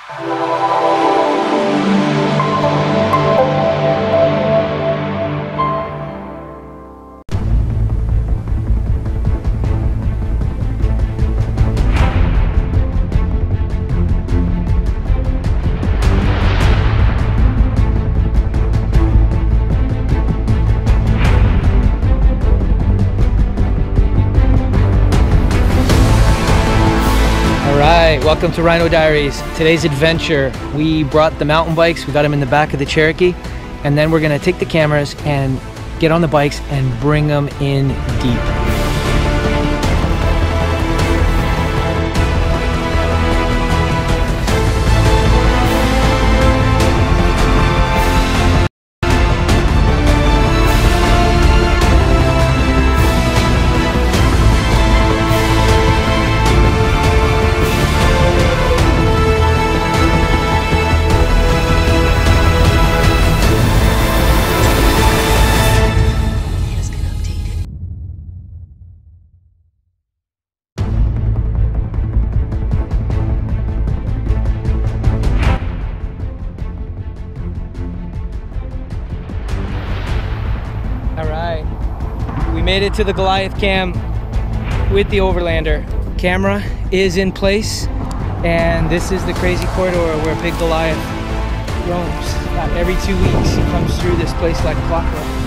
Welcome to Rhino Diaries. Today's adventure, we brought the mountain bikes, we got them in the back of the Cherokee, and then we're gonna take the cameras and get on the bikes and bring them in deep. We made it to the Goliath cam with the Overlander. Camera is in place, and this is the crazy corridor where Big Goliath roams. Every 2 weeks he comes through this place like clockwork.